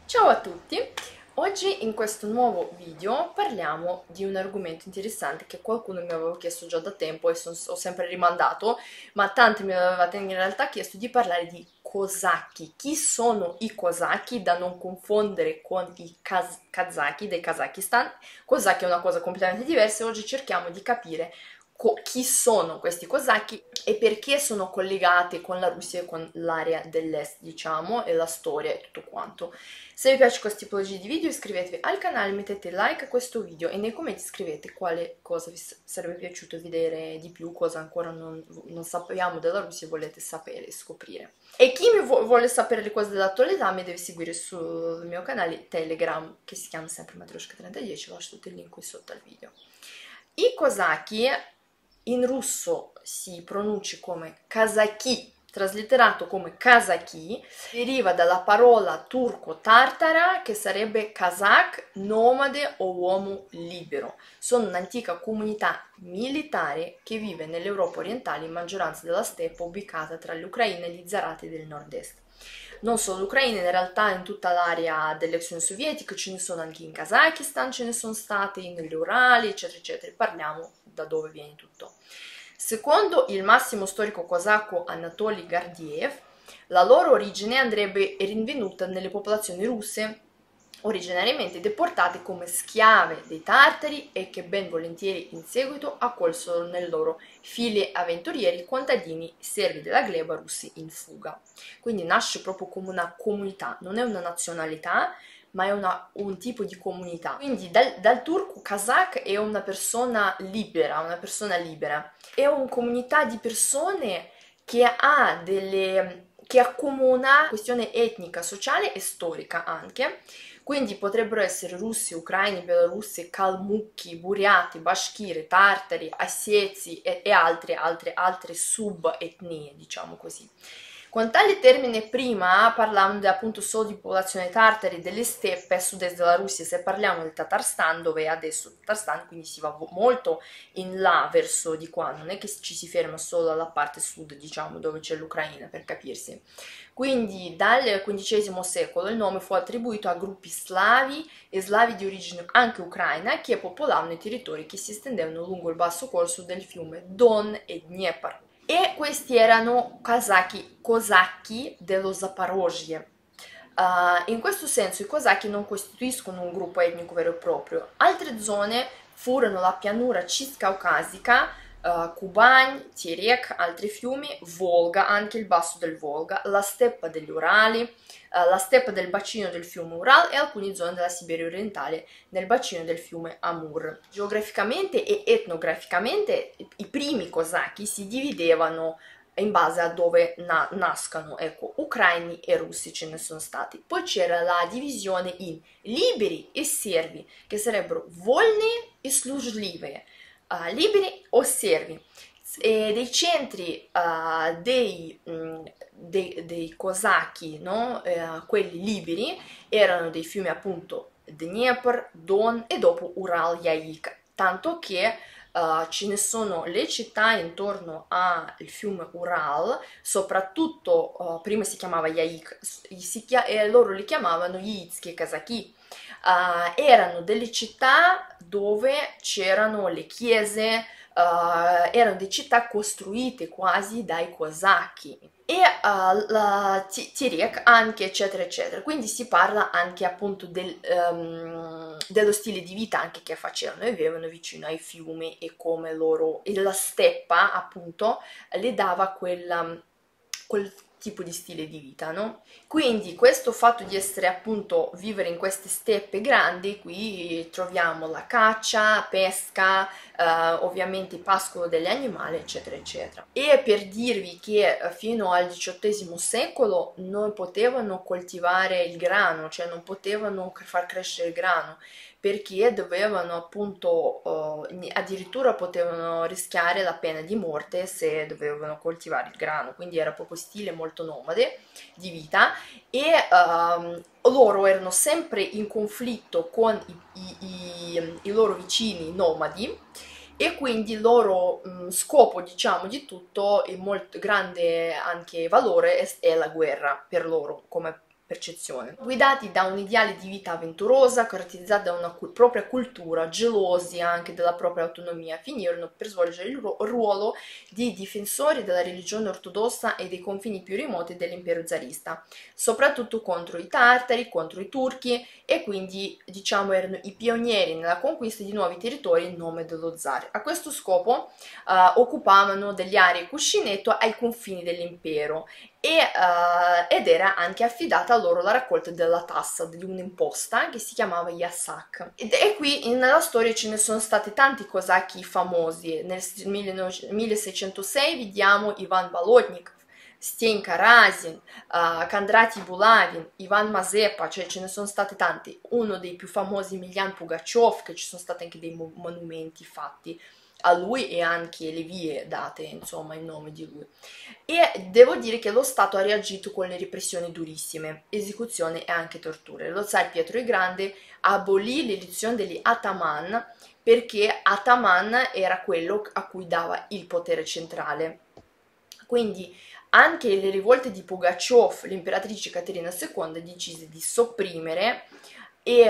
Ciao a tutti! Oggi in questo nuovo video parliamo di un argomento interessante che qualcuno mi aveva chiesto già da tempo e ho sempre rimandato, ma tanti mi avevate in realtà chiesto di parlare di Cosacchi. Chi sono i Cosacchi? Da non confondere con i Kazaki del Kazakistan. Cosacchi è una cosa completamente diversa e oggi cerchiamo di capire chi sono questi cosacchi e perché sono collegati con la Russia e con l'area dell'est, diciamo, e la storia e tutto quanto. Se vi piace questa tipologia di video iscrivetevi al canale, mettete like a questo video e nei commenti scrivete quale cosa vi sarebbe piaciuto vedere di più, cosa ancora non sappiamo della Russia e volete sapere e scoprire. E chi vuole sapere le cose dell'attualità mi deve seguire sul mio canale Telegram che si chiama sempre Matryoshka3010, lascio tutti i link qui sotto al video. I cosacchi in russo si pronuncia come Kazaki, traslitterato come Kazaki, deriva dalla parola turco-tartara che sarebbe Kazakh, nomade o uomo libero. Sono un'antica comunità militare che vive nell'Europa orientale, in maggioranza della steppa ubicata tra l'Ucraina e gli Zarati del nord-est. Non solo l'Ucraina, in realtà in tutta l'area dell'ex Unione Sovietica ce ne sono anche in Kazakistan, ce ne sono state nelle Urali, eccetera, eccetera. Parliamo da dove viene tutto. Secondo il massimo storico kosacco Anatoly Gardiev, la loro origine andrebbe rinvenuta nelle popolazioni russe originariamente deportate come schiave dei tartari e che ben volentieri in seguito accolsero nelle loro file avventurieri contadini servi della gleba russi in fuga. Quindi nasce proprio come una comunità, non è una nazionalità, ma è un tipo di comunità. Quindi dal turco kazakh è una persona libera, è una comunità di persone che che accomuna questione etnica, sociale e storica anche. Quindi potrebbero essere russi, ucraini, bielorussi, calmucchi, buriati, bashkiri, tartari, assezi e altre sub-etnie, diciamo così. Con tale termine prima parlavamo appunto solo di popolazione tartari delle steppe a sud-est della Russia, se parliamo del Tatarstan, dove è adesso Tatarstan, quindi si va molto in là verso di qua, non è che ci si ferma solo alla parte sud, diciamo, dove c'è l'Ucraina, per capirsi. Quindi dal XV secolo il nome fu attribuito a gruppi slavi e slavi di origine anche ucraina che popolavano i territori che si estendevano lungo il basso corso del fiume Don e Dnieper. E questi erano cosacchi dello Zaporozhye. In questo senso i cosacchi non costituiscono un gruppo etnico vero e proprio. Altre zone furono la pianura ciscaucasica, Kuban, Terek, altri fiumi, Volga, anche il basso del Volga, la steppa degli Urali, la steppa del bacino del fiume Ural e alcune zone della Siberia orientale nel bacino del fiume Amur. Geograficamente e etnograficamente i primi cosacchi si dividevano in base a dove nascano, ecco, ucraini e russi ce ne sono stati. Poi c'era la divisione in liberi e servi, che sarebbero volni e slujlive, liberi o servi. E dei centri dei cosacchi, no? Quelli liberi, erano dei fiumi appunto Dnieper, Don e dopo Ural, Yaik, tanto che ce ne sono le città intorno al fiume Ural, soprattutto prima si chiamava Yaik e loro li chiamavano Yaitsky Kazaki. Erano delle città dove c'erano le chiese, erano delle città costruite quasi dai cosacchi e Terek anche eccetera eccetera, quindi si parla anche appunto dello stile di vita anche che facevano e vivevano vicino ai fiumi e come loro, e la steppa appunto le dava quel tipo di stile di vita, no? Quindi questo fatto di essere appunto vivere in queste steppe grandi, qui troviamo la caccia, pesca, ovviamente il pascolo degli animali, eccetera, eccetera. E per dirvi che fino al XVIII secolo non potevano coltivare il grano, cioè non potevano far crescere il grano, perché dovevano appunto, addirittura potevano rischiare la pena di morte se dovevano coltivare il grano, quindi era proprio stile molto nomade di vita e loro erano sempre in conflitto con i loro vicini nomadi e quindi il loro scopo, diciamo, di tutto, e molto grande anche valore, è la guerra per loro, come percezione. Guidati da un ideale di vita avventurosa, caratterizzata da una propria cultura, gelosi anche della propria autonomia, finirono per svolgere il ruolo di difensori della religione ortodossa e dei confini più remoti dell'impero zarista, soprattutto contro i tartari, contro i turchi, e quindi diciamo erano i pionieri nella conquista di nuovi territori in nome dello zar. A questo scopo occupavano delle aree cuscinetto ai confini dell'impero ed era anche affidata a loro la raccolta della tassa, di un'imposta che si chiamava Yasak. E qui nella storia ce ne sono stati tanti cosacchi famosi. Nel 1606 vediamo Ivan Bolotnikov, Stenka Razin, Kandratij Bulavin, Ivan Mazepa, cioè ce ne sono stati tanti. Uno dei più famosi, Emilian Pugaciov, che ci sono stati anche dei monumenti fatti a lui e anche le vie date, insomma, in nome di lui. E devo dire che lo Stato ha reagito con le repressioni durissime, esecuzione e anche torture. Lo zar Pietro il Grande abolì l'elezione degli ataman perché ataman era quello a cui dava il potere centrale. Quindi anche le rivolte di Pugaciov, l'imperatrice Caterina II decise di sopprimere e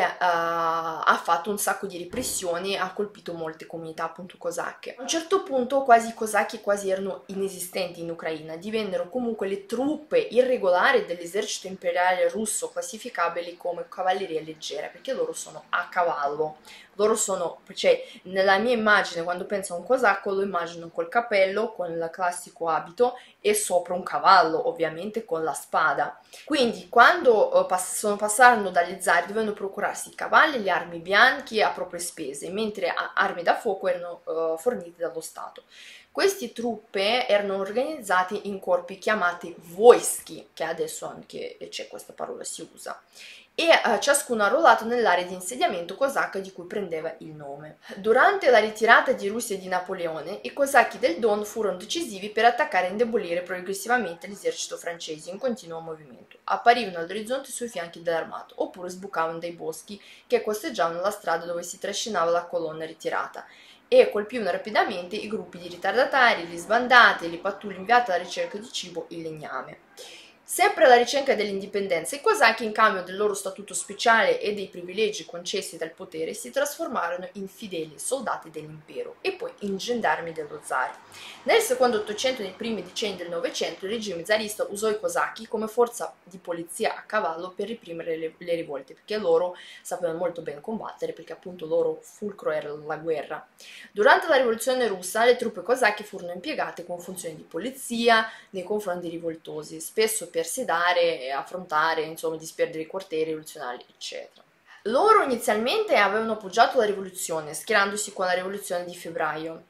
ha fatto un sacco di repressioni, ha colpito molte comunità appunto cosacche. A un certo punto quasi i cosacchi quasi erano inesistenti in Ucraina, divennero comunque le truppe irregolari dell'esercito imperiale russo, classificabili come cavalleria leggera, perché loro sono a cavallo. Loro sono, cioè nella mia immagine quando penso a un cosacco lo immagino col cappello, con il classico abito e sopra un cavallo, ovviamente con la spada. Quindi quando passarono dagli zar dovevano procurarsi i cavalli e le armi bianche a proprie spese, mentre armi da fuoco erano fornite dallo Stato. Queste truppe erano organizzate in corpi chiamati voischi, che adesso anche c'è questa parola, si usa, e ciascuno arruolato nell'area di insediamento cosacca di cui prendeva il nome. Durante la ritirata di Russia di Napoleone, i cosacchi del Don furono decisivi per attaccare e indebolire progressivamente l'esercito francese in continuo movimento. Apparivano all'orizzonte sui fianchi dell'armato, oppure sbucavano dai boschi che costeggiavano la strada dove si trascinava la colonna ritirata, e colpivano rapidamente i gruppi di ritardatari, gli sbandati e le pattuglie inviate alla ricerca di cibo in legname. Sempre alla ricerca dell'indipendenza, i cosacchi, in cambio del loro statuto speciale e dei privilegi concessi dal potere, si trasformarono in fedeli soldati dell'impero e poi in gendarmi dello zar. Nel secondo Ottocento e nei primi decenni del Novecento, il regime zarista usò i cosacchi come forza di polizia a cavallo per reprimere le rivolte, perché loro sapevano molto bene combattere, perché appunto loro fulcro era la guerra. Durante la rivoluzione russa, le truppe cosacche furono impiegate con funzioni di polizia nei confronti dei rivoltosi, spesso per sedare e affrontare, insomma, disperdere i quartieri rivoluzionari, eccetera. Loro inizialmente avevano appoggiato la rivoluzione, schierandosi con la rivoluzione di febbraio,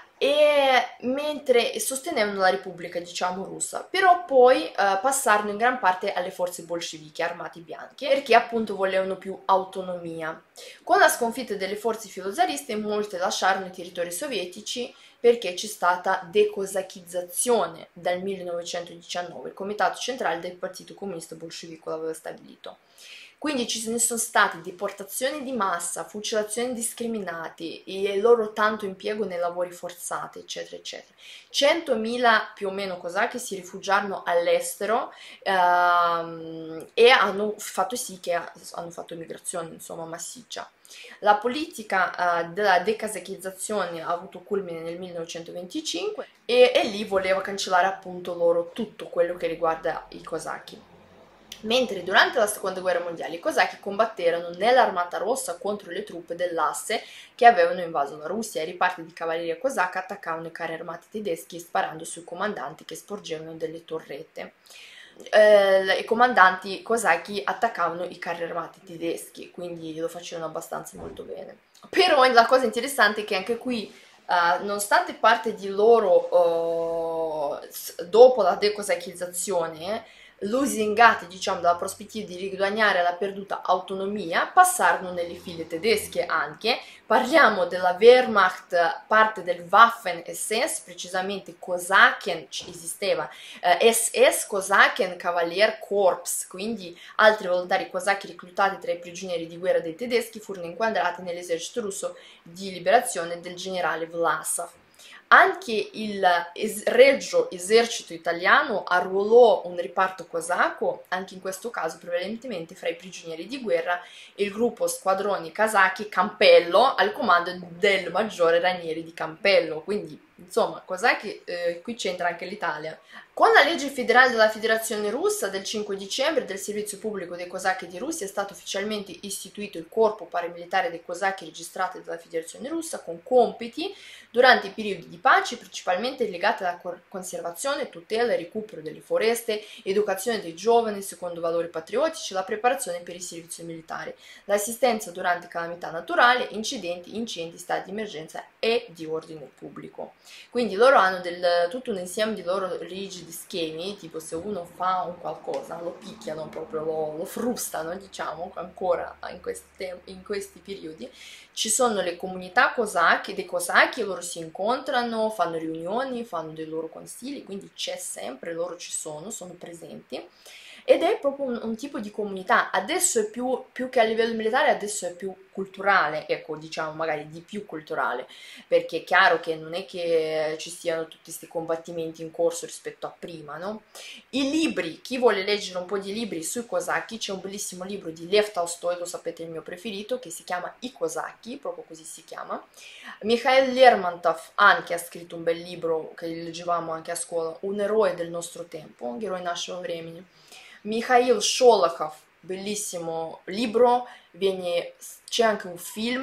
mentre sostenevano la Repubblica, diciamo, russa, però poi passarono in gran parte alle forze bolsceviche, armati bianchi, perché appunto volevano più autonomia. Con la sconfitta delle forze filozariste, molte lasciarono i territori sovietici perché c'è stata decosachizzazione dal 1919, il comitato centrale del Partito Comunista Bolscevico l'aveva stabilito. Quindi ci ne sono state deportazioni di massa, fucilazioni indiscriminate e il loro tanto impiego nei lavori forzati, eccetera, eccetera. 100.000 più o meno cosacchi si rifugiarono all'estero e hanno fatto sì che hanno fatto migrazione, insomma, massiccia. La politica della decasachizzazione ha avuto culmine nel 1925 e lì voleva cancellare appunto loro tutto quello che riguarda i cosacchi. Mentre durante la seconda guerra mondiale i cosacchi combatterono nell'Armata Rossa contro le truppe dell'Asse che avevano invaso la Russia, e i reparti di cavalleria cosacca attaccavano i carri armati tedeschi sparando sui comandanti che sporgevano delle torrette. I comandanti cosacchi attaccavano i carri armati tedeschi, quindi lo facevano abbastanza molto bene. Però la cosa interessante è che anche qui, nonostante parte di loro, dopo la decosacchizzazione, lusingati, diciamo, dalla prospettiva di riguadagnare la perduta autonomia, passarono nelle file tedesche anche. Parliamo della Wehrmacht, parte del Waffen-SS, precisamente Kosaken, esisteva, SS, Kosaken Cavalier Corps, quindi altri volontari cosacchi reclutati tra i prigionieri di guerra dei tedeschi furono inquadrati nell'esercito russo di liberazione del generale Vlasov. Anche il regio esercito italiano arruolò un riparto cosacco, anche in questo caso prevalentemente fra i prigionieri di guerra, e il gruppo Squadroni Casacchi Campello al comando del maggiore Ranieri di Campello. Quindi, insomma, cosacchi, qui c'entra anche l'Italia. Con la legge federale della Federazione Russa del 5 dicembre del servizio pubblico dei cosacchi di Russia è stato ufficialmente istituito il corpo paramilitare dei cosacchi registrati dalla Federazione Russa con compiti durante i periodi di pace principalmente legati alla conservazione, tutela e recupero delle foreste, educazione dei giovani secondo valori patriottici e la preparazione per il servizio militare, l'assistenza durante calamità naturali, incidenti, incendi, stati di emergenza e di ordine pubblico. Quindi loro hanno tutto un insieme di loro rigidi schemi, tipo se uno fa un qualcosa lo picchiano proprio, lo frustano, diciamo, ancora in questi periodi. Ci sono le comunità cosacche, dei cosacchi, loro si incontrano, fanno riunioni, fanno dei loro consigli, quindi c'è sempre, loro ci sono presenti. Ed è proprio un tipo di comunità, adesso è più che a livello militare, adesso è più culturale, ecco, diciamo magari di più culturale, perché è chiaro che non è che ci siano tutti questi combattimenti in corso rispetto a prima, no? I libri, chi vuole leggere un po' di libri sui cosacchi, c'è un bellissimo libro di Lev Tolstoi, lo sapete, il mio preferito, che si chiama I cosacchi, proprio così si chiama. Mikhail Lermontov anche ha scritto un bel libro che leggevamo anche a scuola, Un eroe del nostro tempo, un eroe нашего времени. Mikhail Sholokhov, bellissimo libro, c'è anche un film,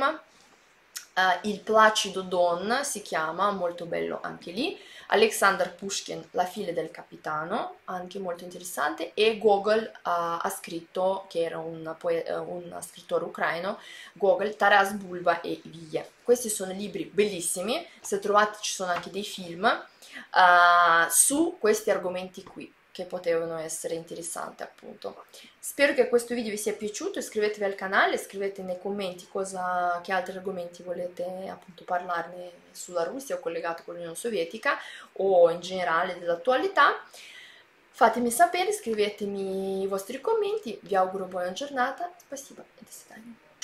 Il Placido Don si chiama, molto bello anche lì. Alexander Pushkin, La figlia del capitano, anche molto interessante, e Gogol ha scritto, che era un scrittore ucraino, Gogol, Taras Bulba e Via. Questi sono libri bellissimi, se trovate ci sono anche dei film su questi argomenti qui, che potevano essere interessanti appunto. Spero che questo video vi sia piaciuto, iscrivetevi al canale, scrivete nei commenti che altri argomenti volete appunto parlarne sulla Russia o collegato con l'Unione Sovietica o in generale dell'attualità. Fatemi sapere, scrivetemi i vostri commenti, vi auguro buona giornata, спасибо, e до свидания.